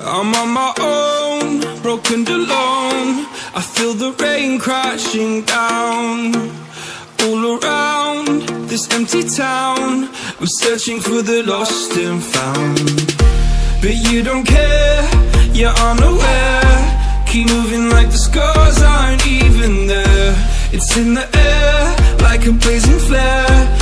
I'm on my own, broken and alone. I feel the rain crashing down all around this empty town. I'm searching for the lost and found, but you don't care, you're unaware. Keep moving like the scars aren't even there. It's in the air like a blazing flare.